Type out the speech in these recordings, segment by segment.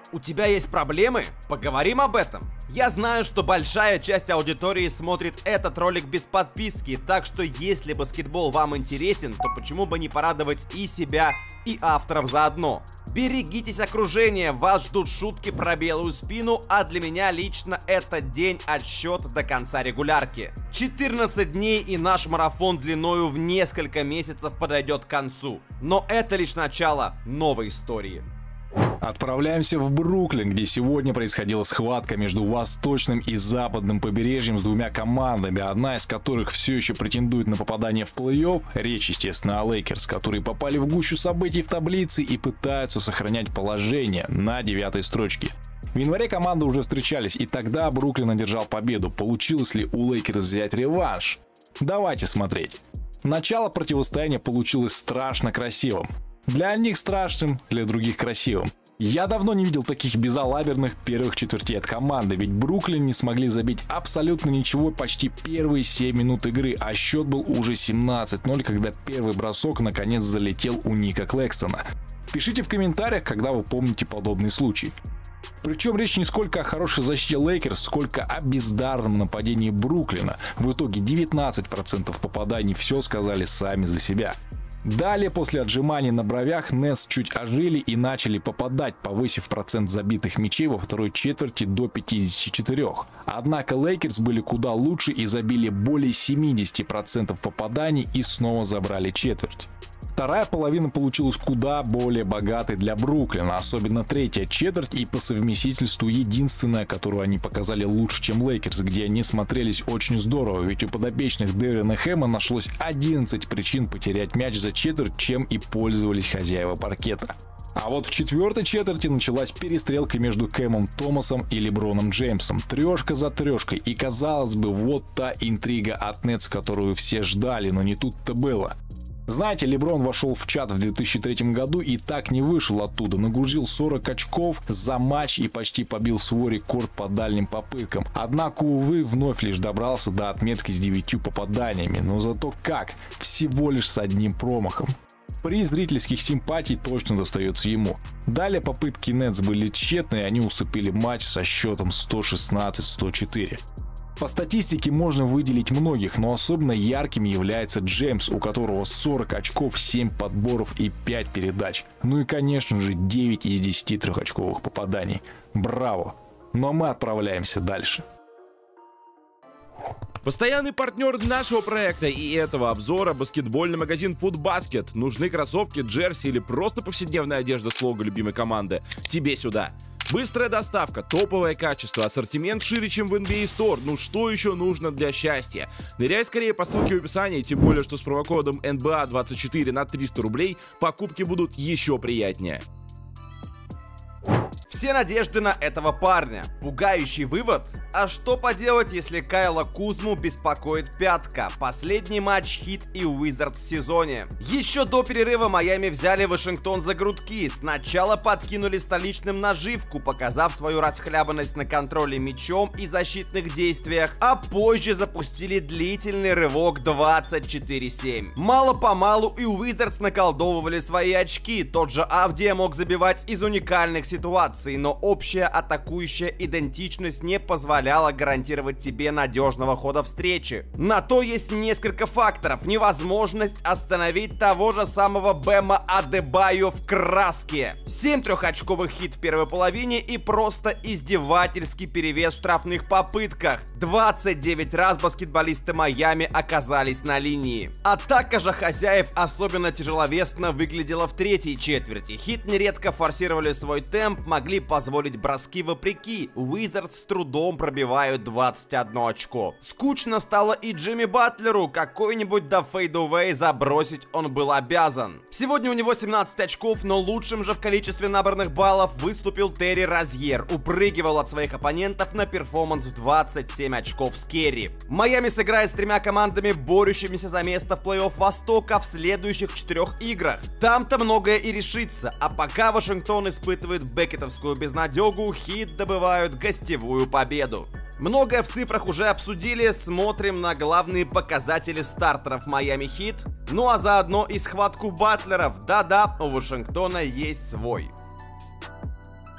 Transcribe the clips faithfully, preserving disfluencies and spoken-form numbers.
У тебя есть проблемы? Поговорим об этом. Я знаю, что большая часть аудитории смотрит этот ролик без подписки, так что если баскетбол вам интересен, то почему бы не порадовать и себя, и авторов заодно. Берегитесь окружения, вас ждут шутки про белую спину, а для меня лично этот день отсчет до конца регулярки. четырнадцать дней и наш марафон длиною в несколько месяцев подойдет к концу. Но это лишь начало новой истории. Отправляемся в Бруклин, где сегодня происходила схватка между восточным и западным побережьем с двумя командами, одна из которых все еще претендует на попадание в плей-офф. Речь, естественно, о Лейкерс, которые попали в гущу событий в таблице и пытаются сохранять положение на девятой строчке. В январе команды уже встречались, и тогда Бруклин одержал победу. Получилось ли у Лейкерс взять реванш? Давайте смотреть. Начало противостояния получилось страшно красивым. Для них страшным, для других красивым. Я давно не видел таких безалаберных первых четвертей от команды, ведь Бруклин не смогли забить абсолютно ничего почти первые семь минут игры, а счет был уже семнадцать ноль, когда первый бросок наконец залетел у Ника Клэкстона. Пишите в комментариях, когда вы помните подобный случай. Причем речь не сколько о хорошей защите Лейкерс, сколько о бездарном нападении Бруклина. В итоге девятнадцать процентов попаданий все сказали сами за себя. Далее, после отжиманий на бровях, Нетс чуть ожили и начали попадать, повысив процент забитых мячей во второй четверти до пятидесяти четырёх. Однако Лейкерс были куда лучше и забили более семидесяти процентов попаданий и снова забрали четверть. Вторая половина получилась куда более богатой для Бруклина, особенно третья четверть и по совместительству единственная, которую они показали лучше, чем Лейкерс, где они смотрелись очень здорово, ведь у подопечных Дэвина Хэма нашлось одиннадцать причин потерять мяч за четверть, чем и пользовались хозяева паркета. А вот в четвертой четверти началась перестрелка между Кэмом Томасом и Леброном Джеймсом. Трешка за трешкой, и казалось бы, вот та интрига от Нетс, которую все ждали, но не тут-то было. Знаете, Леброн вошел в чат в две тысячи третьем году и так не вышел оттуда. Нагрузил сорок очков за матч и почти побил свой рекорд по дальним попыткам. Однако, увы, вновь лишь добрался до отметки с девятью попаданиями. Но зато как? Всего лишь с одним промахом. Приз зрительских симпатий точно достается ему. Далее попытки Нетс были тщетные, они уступили матч со счетом сто шестнадцать сто четыре. По статистике можно выделить многих, но особенно ярким является Джеймс, у которого сорок очков, семь подборов и пять передач. Ну и конечно же девять из десяти трехочковых попаданий. Браво! Ну а мы отправляемся дальше. Постоянный партнер нашего проекта и этого обзора — баскетбольный магазин Footbasket. Нужны кроссовки, джерси или просто повседневная одежда с лого любимой команды? Тебе сюда! Быстрая доставка, топовое качество, ассортимент шире, чем в эн би эй Store. Ну что еще нужно для счастья? Ныряй скорее по ссылке в описании, тем более, что с промокодом эн би эй двадцать четыре на триста рублей покупки будут еще приятнее. Все надежды на этого парня. Пугающий вывод? А что поделать, если Кайла Кузму беспокоит пятка? Последний матч Хит и Уизардс в сезоне. Еще до перерыва Майами взяли Вашингтон за грудки. Сначала подкинули столичным наживку, показав свою расхлябанность на контроле мячом и защитных действиях, а позже запустили длительный рывок двадцать четыре семь. Мало-помалу и Уизардс наколдовывали свои очки. Тот же Авдия мог забивать из уникальных ситуаций, но общая атакующая идентичность не позволяла гарантировать тебе надежного хода встречи. На то есть несколько факторов. Невозможность остановить того же самого Бэма Адебайо в краске. семь трехочковых Хит в первой половине и просто издевательский перевес в штрафных попытках. двадцать девять раз баскетболисты Майами оказались на линии. Атака же хозяев особенно тяжеловесно выглядела в третьей четверти. Хит нередко форсировали свой темп, могли позволить броски вопреки. Уизардс с трудом пробивают двадцать одно очко. Скучно стало и Джимми Батлеру, какой-нибудь до фейдовей забросить он был обязан. Сегодня у него семнадцать очков, но лучшим же в количестве набранных баллов выступил Терри Розьер. Упрыгивал от своих оппонентов на перформанс в двадцать семь очков с керри. Майами сыграет с тремя командами, борющимися за место в плей-офф Востока в следующих четырех играх. Там-то многое и решится, а пока Вашингтон испытывает бекетовскую безнадегу, Хит добывают гостевую победу. Многое в цифрах уже обсудили, смотрим на главные показатели стартеров Майами Хит, ну а заодно и схватку батлеров. Да-да, у Вашингтона есть свой.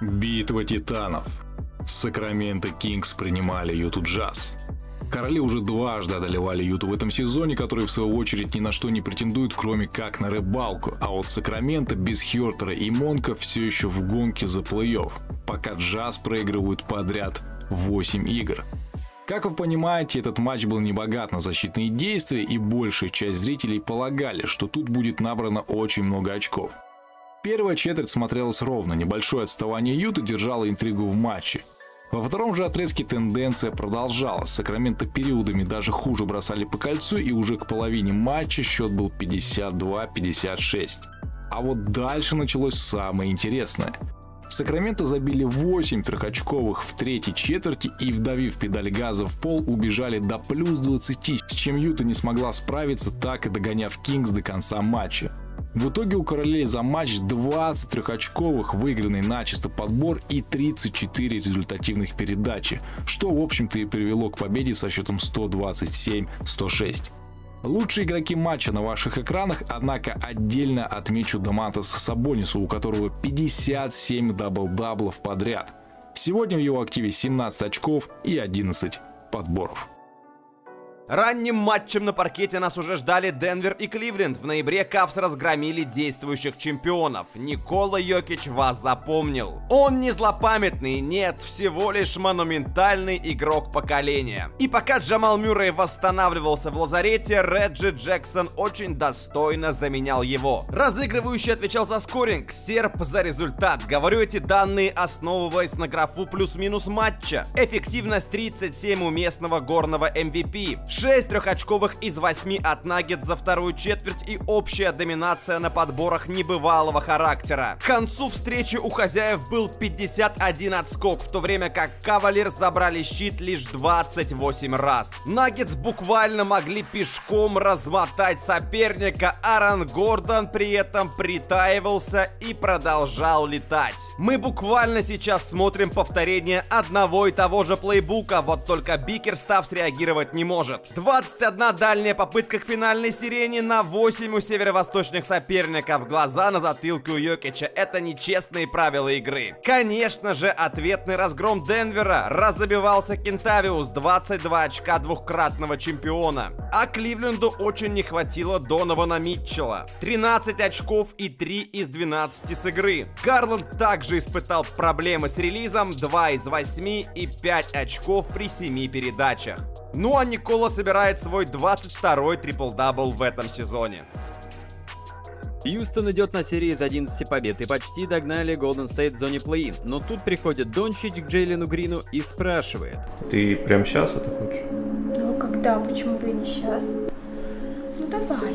Битва титанов. Сакраменто Кингс принимали Юту Джаз. Короли уже дважды одолевали Юту в этом сезоне, которые в свою очередь ни на что не претендуют, кроме как на рыбалку. А вот Сакраменто без Хёртера и Монка все еще в гонке за плей-офф, пока Джаз проигрывают подряд восемь игр. Как вы понимаете, этот матч был не богат на защитные действия, и большая часть зрителей полагали, что тут будет набрано очень много очков. Первая четверть смотрелась ровно, небольшое отставание Юты держало интригу в матче. Во втором же отрезке тенденция продолжалась, Сакраменто периодами даже хуже бросали по кольцу, и уже к половине матча счет был пятьдесят два пятьдесят шесть. А вот дальше началось самое интересное. Сакраменто забили восемь трехочковых в третьей четверти и, вдавив педаль газа в пол, убежали до плюс двадцати, с чем Юта не смогла справиться, так и догоняв Кингс до конца матча. В итоге у королей за матч двадцать трехочковых, выигранный начисто подбор и тридцать четыре результативных передачи, что в общем-то и привело к победе со счетом сто двадцать семь сто шесть. Лучшие игроки матча на ваших экранах, однако отдельно отмечу Домантаса Сабонису, у которого пятьдесят семь дабл-даблов подряд. Сегодня в его активе семнадцать очков и одиннадцать подборов. Ранним матчем на паркете нас уже ждали Денвер и Кливленд. В ноябре Кавс разгромили действующих чемпионов. Никола Йокич вас запомнил. Он не злопамятный, нет, всего лишь монументальный игрок поколения. И пока Джамал Мюррей восстанавливался в лазарете, Реджи Джексон очень достойно заменял его. Разыгрывающий отвечал за скоринг, серб за результат. Говорю эти данные, основываясь на графу плюс-минус матча. Эффективность тридцать семь у местного горного эм ви пи. шесть трехочковых из восьми от Наггетс за вторую четверть и общая доминация на подборах небывалого характера. К концу встречи у хозяев был пятьдесят один отскок, в то время как Кавалерс забрали щит лишь двадцать восемь раз. Наггетс буквально могли пешком размотать соперника, Аарон Гордон при этом притаивался и продолжал летать. Мы буквально сейчас смотрим повторение одного и того же плейбука, вот только Бикерстав среагировать не может. двадцать одна дальняя попытка к финальной сирене на восемь у северо-восточных соперников. Глаза на затылке у Йокича — это нечестные правила игры. Конечно же, ответный разгром Денвера. Разобивался Кентавиус, двадцать два очка двухкратного чемпиона. А Кливленду очень не хватило Донована Митчелла. тринадцать очков и три из двенадцати с игры. Гарланд также испытал проблемы с релизом, два из восьми и пять очков при семи передачах. Ну а Никола собирает свой двадцать второй трипл-дабл в этом сезоне. Хьюстон идет на серии из одиннадцати побед и почти догнали Голден Стейт в зоне плей-ин. Но тут приходит Дончич к Джейлену Грину и спрашивает: ты прям сейчас это хочешь? Ну когда? Почему бы и не сейчас? Ну давай.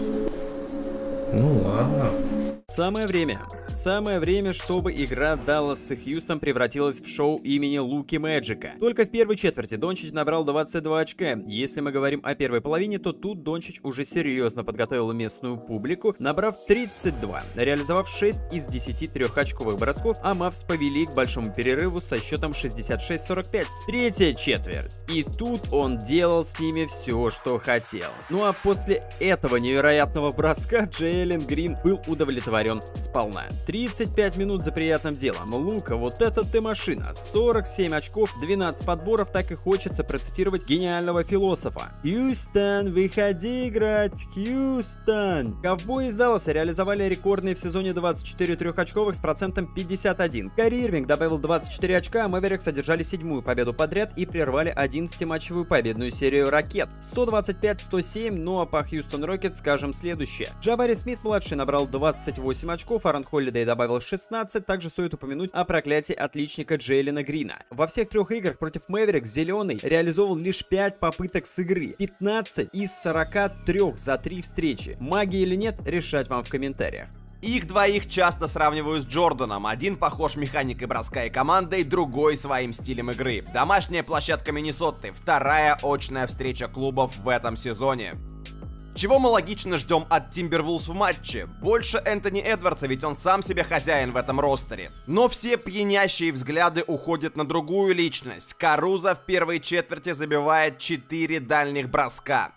Ну ладно. Самое время. Самое время, чтобы игра Даллас и Хьюстон превратилась в шоу имени Луки Мэджика. Только в первой четверти Дончич набрал двадцать два очка. Если мы говорим о первой половине, то тут Дончич уже серьезно подготовил местную публику, набрав тридцать два, реализовав шесть из десяти трехочковых бросков, а Мавс повели к большому перерыву со счетом шестьдесят шесть сорок пять. Третья четверть. И тут он делал с ними все, что хотел. Ну а после этого невероятного броска Джейлен Грин был удовлетворен сполна. тридцать пять минут за приятным делом. Лука, вот это ты машина. сорок семь очков, двенадцать подборов, так и хочется процитировать гениального философа. Хьюстон, выходи играть, Хьюстон. Ковбои из Далласа реализовали рекордные в сезоне двадцать четыре трехочковых с процентом пятьдесят один. Кари Ирвинг добавил двадцать четыре очка, а Мэверикс одержали седьмую победу подряд и прервали одиннадцатиматчевую победную серию ракет. сто двадцать пять сто семь, ну а по Хьюстон Рокетс скажем следующее. Джабари Смит-младший набрал двадцать восемь очков, Аарон Холлидей добавил шестнадцать, также стоит упомянуть о проклятии отличника Джейлена Грина. Во всех трех играх против Мэверикс зеленый реализовал лишь пять попыток с игры, пятнадцать из сорока трёх за три встречи. Магия или нет, решать вам в комментариях. Их двоих часто сравнивают с Джорданом. Один похож механикой броска и командой, другой своим стилем игры. Домашняя площадка Миннесоты. Вторая очная встреча клубов в этом сезоне. Чего мы логично ждем от Тимбервулвс в матче? Больше Энтони Эдвардса, ведь он сам себе хозяин в этом ростере. Но все пьянящие взгляды уходят на другую личность. Карузо в первой четверти забивает четыре дальних броска.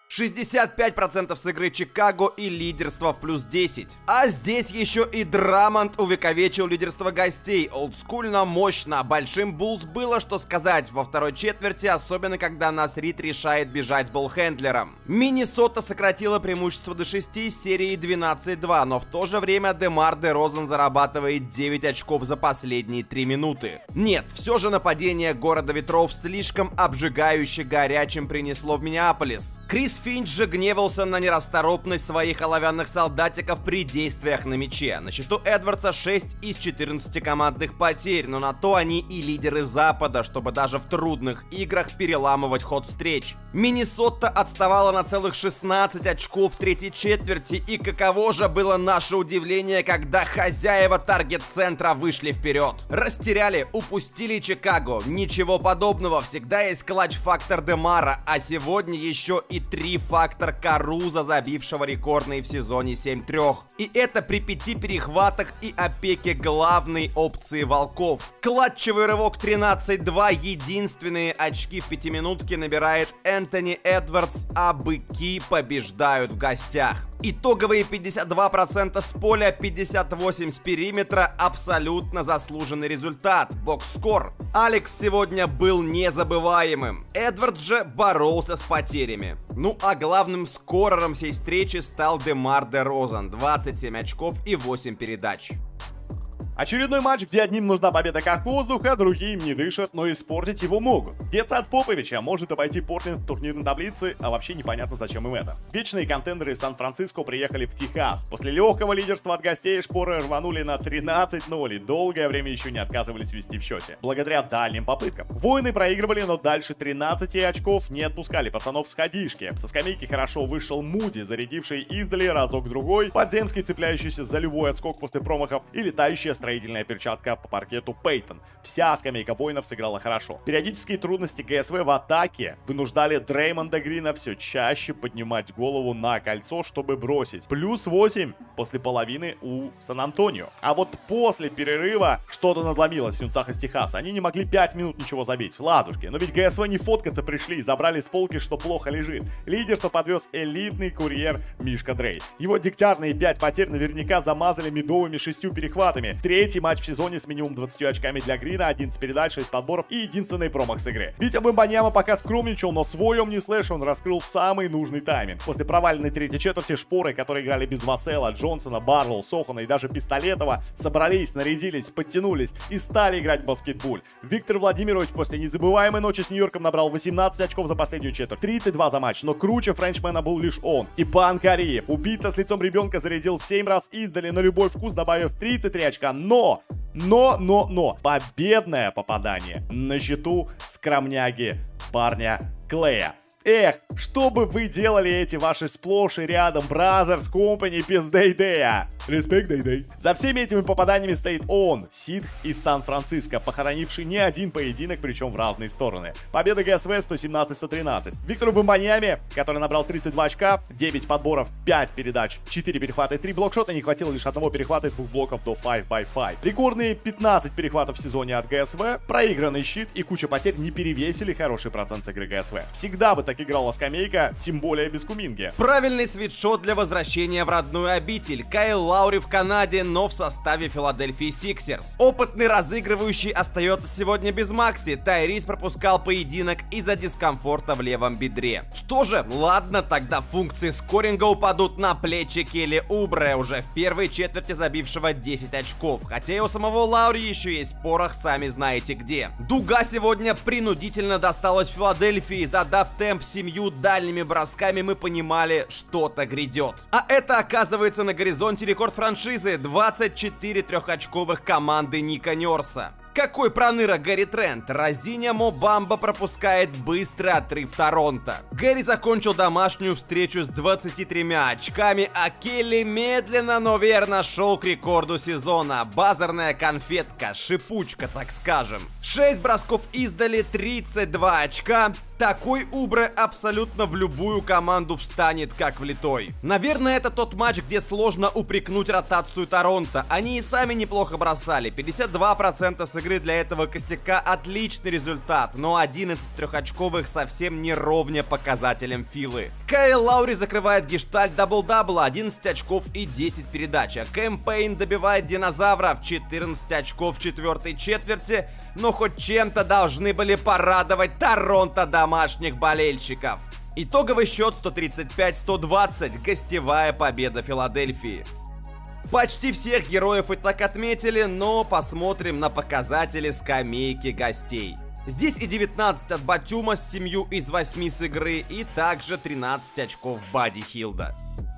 шестьдесят пять процентов с игры Чикаго и лидерство в плюс десять. А здесь еще и Драмонд увековечил лидерство гостей. Олдскульно, мощно. Большим Буллс было что сказать во второй четверти, особенно когда Нас Рид решает бежать с болхендлером. Миннесота сократила преимущество до шести с серии двенадцать два, но в то же время Демар Дерозан зарабатывает девять очков за последние три минуты. Нет, все же нападение города ветров слишком обжигающе горячим принесло в Миннеаполис. Крис Финч же гневался на нерасторопность своих оловянных солдатиков при действиях на мяче. На счету Эдвардса шесть из четырнадцати командных потерь, но на то они и лидеры Запада, чтобы даже в трудных играх переламывать ход встреч. Миннесота отставала на целых шестнадцать очков в третьей четверти, и каково же было наше удивление, когда хозяева таргет-центра вышли вперед. Растеряли, упустили Чикаго. Ничего подобного, всегда есть клатч-фактор Демара, а сегодня еще и три фактор Каруза, забившего рекордные в сезоне семь три. И это при пяти перехватах и опеке главной опции волков. Клатчевый рывок тринадцать два, единственные очки в пятиминутке набирает Энтони Эдвардс, а быки побеждают в гостях. Итоговые пятьдесят два процента с поля, пятьдесят восемь процентов с периметра, абсолютно заслуженный результат. Бокс-скор. Алекс сегодня был незабываемым. Эдвардс же боролся с потерями. Ну а главным скорером всей встречи стал Демар Дерозан. двадцать семь очков и восемь передач. Очередной матч, где одним нужна победа как воздух, а другим не дышат, но испортить его могут. Деться от Поповича может обойти Портленд в турнирной таблице, а вообще непонятно, зачем им это. Вечные контендеры из Сан-Франциско приехали в Техас. После легкого лидерства от гостей шпоры рванули на тринадцать ноль и долгое время еще не отказывались вести в счете. Благодаря дальним попыткам. Воины проигрывали, но дальше тринадцати очков не отпускали пацанов с ходишки. Со скамейки хорошо вышел Муди, зарядивший издали разок-другой, Подземский, цепляющийся за любой отскок после промахов, и летающая строительная строительная перчатка по паркету Пейтон. Вся скамейка воинов сыграла хорошо. Периодические трудности ГСВ в атаке вынуждали Дреймонда Грина все чаще поднимать голову на кольцо, чтобы бросить. Плюс восемь после половины у Сан-Антонио. А вот после перерыва что-то надломилось в юнцах из Техаса. Они не могли пять минут ничего забить. В ладушки. Но ведь ГСВ не фоткаться пришли, забрали с полки, что плохо лежит. Лидерство подвез элитный курьер Мишка Дрей. Его дегтярные пять потерь наверняка замазали медовыми шестью перехватами. Третий матч в сезоне с минимум двадцатью очками для Грина, одиннадцать передач, шесть подборов и единственный промах с игры. Витя Бэмбаньяма пока скромничал, но свой Омни Слэш он раскрыл в самый нужный тайминг. После проваленной третьей четверти шпоры, которые играли без Вассела, Джонсона, Барлоу, Сохана и даже Пистолетова, собрались, нарядились, подтянулись и стали играть в баскетбол. Виктор Владимирович после незабываемой ночи с Нью-Йорком набрал восемнадцать очков за последнюю четверть, тридцать два за матч, но круче френчмена был лишь он. Степан Кариев, убийца с лицом ребенка, зарядил семь раз издали на любой вкус, добавив тридцать три очка, но... Но, но, но, победное попадание на счету скромняги парня Клея. Эх, что бы вы делали эти ваши сплошь и рядом Brothers Company без Дейдея? Респект, Дейдей. За всеми этими попаданиями стоит он, Сидх из Сан-Франциско, похоронивший не один поединок, причем в разные стороны. Победа ГСВ сто семнадцать сто тринадцать. Виктору Бэмбаньяме, который набрал тридцать два очка, девять подборов, пять передач, четыре перехвата и три блокшота, не хватило лишь одного перехвата и двух блоков до пять by пять. Рекордные пятнадцать перехватов в сезоне от ГСВ, проигранный щит и куча потерь не перевесили хороший процент с игры ГСВ. Всегда бы так играла скамейка, тем более без Куминги. Правильный свитшот для возвращения в родную обитель. Кайл Лаури в Канаде, но в составе Филадельфии Сиксерс. Опытный разыгрывающий остается сегодня без Макси. Тайрис пропускал поединок из-за дискомфорта в левом бедре. Что же, ладно, тогда функции скоринга упадут на плечи Келли Убре, уже в первой четверти забившего десять очков. Хотя и у самого Лаури еще есть порох, сами знаете где. Дуга сегодня принудительно досталась Филадельфии, задав темп семью дальними бросками, мы понимали, что-то грядет. А это, оказывается, на горизонте рекорд франшизы: двадцать четыре трехочковых команды Ника Нерса. Какой проныра Гэри Трент. Разиня Мо Бамба пропускает быстрый отрыв Торонто. Гэри закончил домашнюю встречу с двадцатью тремя очками, а Келли медленно, но верно шел к рекорду сезона. Базарная конфетка, шипучка, так скажем. шесть бросков издали, тридцать два очка. Такой Убре абсолютно в любую команду встанет как влитой. Наверное, это тот матч, где сложно упрекнуть ротацию Торонто. Они и сами неплохо бросали. пятьдесят два процента с игры для этого костяка отличный результат, но одиннадцать трехочковых совсем не ровня показателям Филы. Кайл Лаури закрывает гештальт дабл-дабла, одиннадцать очков и десять передач. А Кэм Пейн добивает динозавров, четырнадцать очков в четвертой четверти, но хоть чем-то должны были порадовать Торонто домашних болельщиков. Итоговый счет сто тридцать пять сто двадцать, гостевая победа Филадельфии. Почти всех героев и так отметили, но посмотрим на показатели скамейки гостей. Здесь и девятнадцать от Батюма с семью из восьми с игры, и также тринадцать очков Бадди Хилда.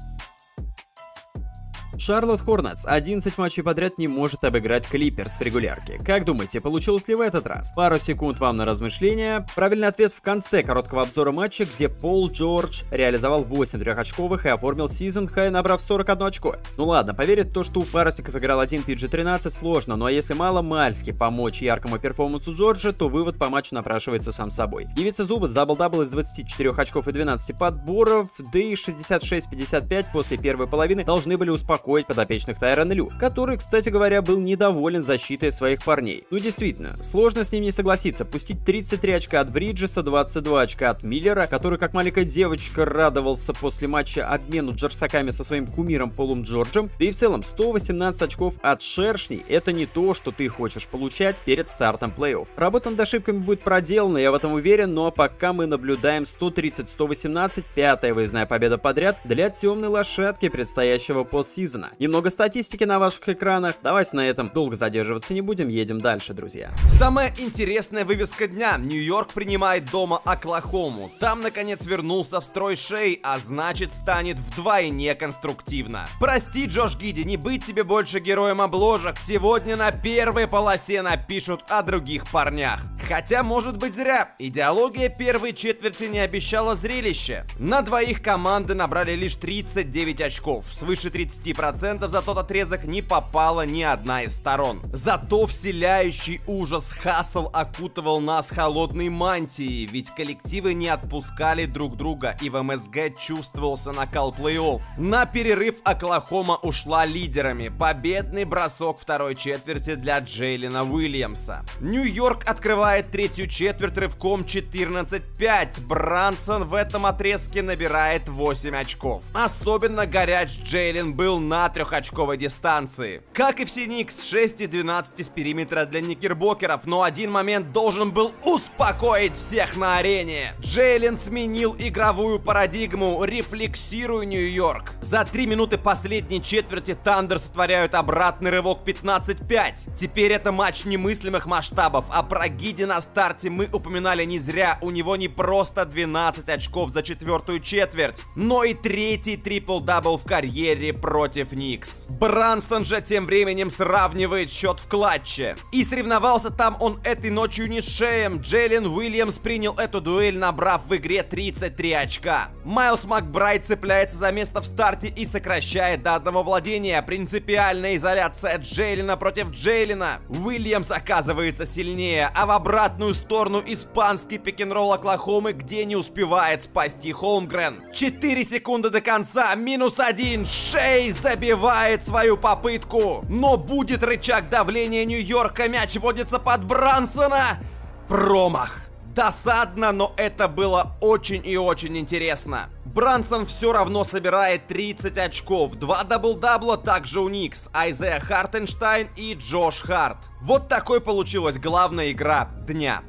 Шарлотт Хорнетс одиннадцать матчей подряд не может обыграть Клиперс в регулярке. Как думаете, получилось ли в этот раз? Пару секунд вам на размышления. Правильный ответ в конце короткого обзора матча, где Пол Джордж реализовал восемь трехочковых и оформил сезон хай, набрав сорок одно очко. Ну ладно, поверить в то, что у парусников играл один пи джи тринадцать, сложно, но если мало-мальски помочь яркому перформансу Джорджа, то вывод по матчу напрашивается сам собой. Девица Зуба с дабл-дабл из двадцати четырёх очков и двенадцати подборов, да и шестьдесят шесть пятьдесят пять после первой половины должны были успокоить подопечных Тайрона Лю, который, кстати говоря, был недоволен защитой своих парней. Ну действительно, сложно с ним не согласиться. Пустить тридцать три очка от Бриджеса, двадцать два очка от Миллера, который как маленькая девочка радовался после матча обмену джерсаками со своим кумиром Полом Джорджем, да и в целом сто восемнадцать очков от Шершней — это не то, что ты хочешь получать перед стартом плей-офф. Работа над ошибками будет проделана, я в этом уверен, но пока мы наблюдаем сто тридцать сто восемнадцать, пятая выездная победа подряд для темной лошадки предстоящего постсезона. Немного статистики на ваших экранах. Давайте на этом долго задерживаться не будем, едем дальше, друзья. Самая интересная вывеска дня. Нью-Йорк принимает дома Оклахому. Там, наконец, вернулся в строй Шей, а значит, станет вдвойне конструктивно. Прости, Джош Гидди, не быть тебе больше героем обложек. Сегодня на первой полосе напишут о других парнях. Хотя, может быть, зря. Идеология первой четверти не обещала зрелище. На двоих команды набрали лишь тридцать девять очков. Свыше тридцати процентов за тот отрезок не попала ни одна из сторон. Зато вселяющий ужас Хассел окутывал нас холодной мантией, ведь коллективы не отпускали друг друга, и в эм эс гэ чувствовался накал плей-офф. На перерыв Оклахома ушла лидерами. Победный бросок второй четверти для Джейлена Уильямса. Нью-Йорк открывает третью четверть рывком четырнадцать пять. Брансон в этом отрезке набирает восемь очков. Особенно горяч Джейлен был на трехочковой дистанции. Как и все Никс, шесть из двенадцати с периметра для никербокеров, но один момент должен был успокоить всех на арене. Джейлен сменил игровую парадигму, рефлексируя Нью-Йорк. За три минуты последней четверти Тандер сотворяют обратный рывок пятнадцать пять. Теперь это матч немыслимых масштабов, а про Гидди на старте мы упоминали не зря. У него не просто двенадцать очков за четвертую четверть, но и третий трипл-дабл в карьере против Никс. Брансон же тем временем сравнивает счет в клатче. И соревновался там он этой ночью не с Шеем. Джейлен Уильямс принял эту дуэль, набрав в игре тридцать три очка. Майлз Макбрайт цепляется за место в старте и сокращает до одного владения. Принципиальная изоляция Джейлена против Джейлена. Уильямс оказывается сильнее, а в обратную сторону испанский пик-н-ролл Оклахомы, где не успевает спасти Холмгрен. четыре секунды до конца, минус один. Шей забивает свою попытку. Но будет рычаг давления Нью-Йорка, мяч вводится под Брансона. Промах. Досадно, но это было очень и очень интересно. Брансон все равно собирает тридцать очков. Два дабл-дабла также у Никс. Айзея Хартенштайн и Джош Харт. Вот такой получилась главная игра дня.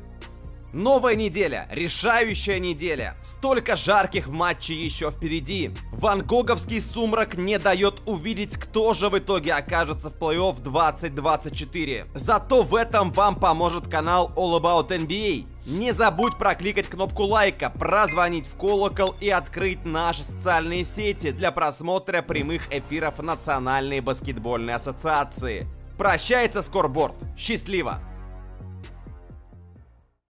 Новая неделя, решающая неделя. Столько жарких матчей еще впереди. Ван Гоговский сумрак не дает увидеть, кто же в итоге окажется в плей-офф двадцать двадцать четыре. Зато в этом вам поможет канал All About эн би эй. Не забудь прокликать кнопку лайка, прозвонить в колокол и открыть наши социальные сети для просмотра прямых эфиров Национальной баскетбольной ассоциации. Прощается скорборд. Счастливо!